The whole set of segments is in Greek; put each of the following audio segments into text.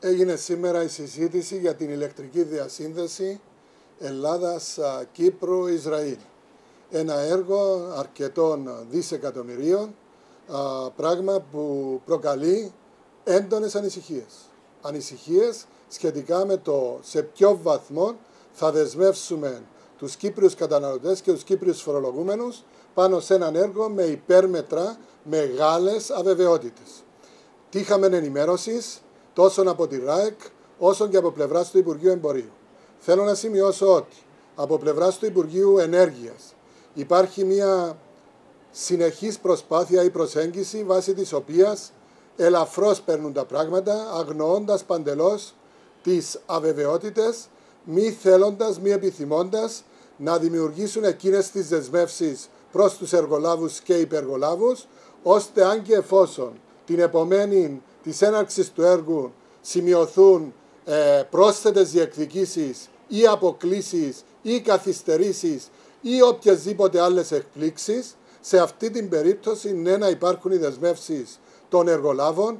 Έγινε σήμερα η συζήτηση για την ηλεκτρική διασύνδεση Ελλάδας-Κύπρου-Ισραήλ. Ένα έργο αρκετών δισεκατομμυρίων, πράγμα που προκαλεί έντονες ανησυχίες. Ανησυχίες σχετικά με το σε ποιο βαθμό θα δεσμεύσουμε τους Κύπριους καταναλωτές και τους Κύπριους φορολογούμενους πάνω σε έναν έργο με υπέρμετρα μεγάλες αβεβαιότητες. Τύχαμε ενημέρωσης τόσο από τη ΡΑΕΚ όσο και από πλευράς του Υπουργείου Εμπορίου. Θέλω να σημειώσω ότι από πλευράς του Υπουργείου Ενέργειας υπάρχει μια συνεχής προσπάθεια ή προσέγγιση βάσει της οποίας ελαφρώς παίρνουν τα πράγματα, αγνοώντας παντελώς τις αβεβαιότητες, μη θέλοντας, μη επιθυμώντας να δημιουργήσουν εκείνες τις δεσμεύσεις προς τους εργολάβους και υπεργολάβους, ώστε αν και εφόσον την επομένη της έναρξης του έργου σημειωθούν πρόσθετες διεκδικήσεις ή αποκλήσεις ή καθυστερήσεις ή οποιασδήποτε άλλες εκπλήξεις, σε αυτή την περίπτωση ναι, να υπάρχουν οι δεσμεύσεις των εργολάβων,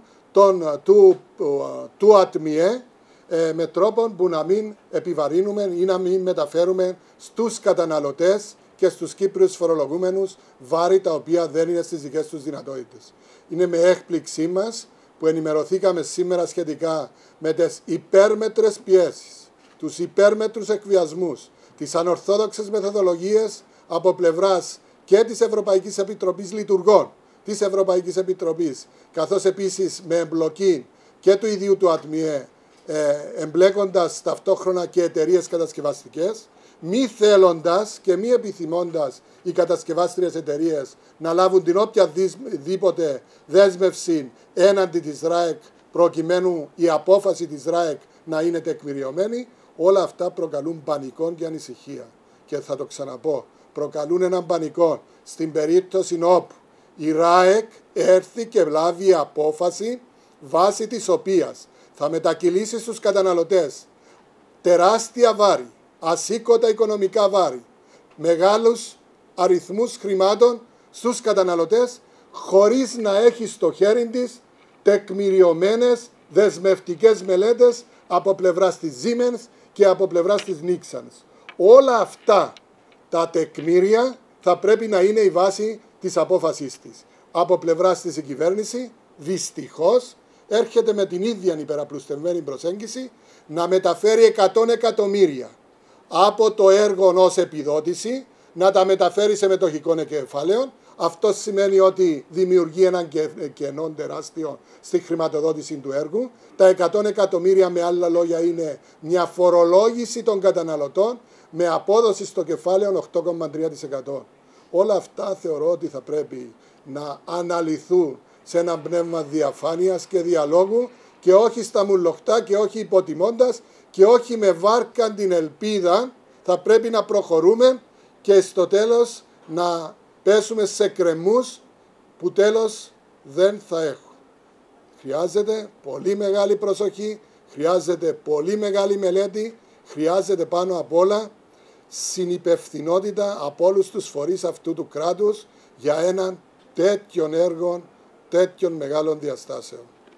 του ΑΤΜΙΕ, με τρόπο που να μην επιβαρύνουμε ή να μην μεταφέρουμε στους καταναλωτές και στους Κύπριους φορολογούμενους βάρη τα οποία δεν είναι στις δικές τους δυνατότητες. Είναι με έκπληξή μας που ενημερωθήκαμε σήμερα σχετικά με τις υπέρμετρες πιέσεις, τους υπέρμετρους εκβιασμούς, τις ανορθόδοξες μεθοδολογίες από πλευράς και της Ευρωπαϊκής Επιτροπής Λειτουργών, της Ευρωπαϊκής Επιτροπής, καθώς επίσης με εμπλοκή και του ιδίου του ΑΤΜΙΕ, εμπλέκοντας ταυτόχρονα και εταιρείες κατασκευαστικές, μη θέλοντας και μη επιθυμώντας οι κατασκευάστριες εταιρείες να λάβουν την οποιαδήποτε δέσμευση έναντι της ΡΑΕΚ, προκειμένου η απόφαση της ΡΑΕΚ να είναι τεκμηριωμένη, όλα αυτά προκαλούν πανικό και ανησυχία. Και θα το ξαναπώ, προκαλούν έναν πανικό στην περίπτωση όπου η ΡΑΕΚ έρθει και λάβει απόφαση βάσει της οποίας θα μετακυλήσει στους καταναλωτές τεράστια βάρη, ασήκωτα οικονομικά βάρη, μεγάλους αριθμούς χρημάτων στους καταναλωτές, χωρίς να έχει στο χέρι της τεκμηριωμένες δεσμευτικές μελέτες από πλευράς της Siemens και από πλευράς της Nixans. Όλα αυτά τα τεκμήρια θα πρέπει να είναι η βάση της απόφασής της. Από πλευράς της η κυβέρνηση, δυστυχώς, έρχεται με την ίδια υπεραπλουστευμένη προσέγγιση να μεταφέρει 100 εκατομμύρια από το έργο ως επιδότηση, να τα μεταφέρει σε μετοχικό κεφάλαιο. Αυτό σημαίνει ότι δημιουργεί έναν κενό τεράστιο στη χρηματοδότηση του έργου. Τα 100 εκατομμύρια με άλλα λόγια είναι μια φορολόγηση των καταναλωτών με απόδοση στο κεφάλαιο 8,3%. Όλα αυτά θεωρώ ότι θα πρέπει να αναλυθούν σε ένα πνεύμα διαφάνειας και διαλόγου και όχι στα μουλοχτά και όχι υποτιμώντας και όχι με βάρκα την ελπίδα. Θα πρέπει να προχωρούμε και στο τέλος να πέσουμε σε κρεμούς που τέλος δεν θα έχουν. Χρειάζεται πολύ μεγάλη προσοχή, χρειάζεται πολύ μεγάλη μελέτη, χρειάζεται πάνω απ' όλα συνυπευθυνότητα από όλους τους φορείς αυτού του κράτους για έναν τέτοιον έργο, τέτοιων μεγάλων διαστάσεων.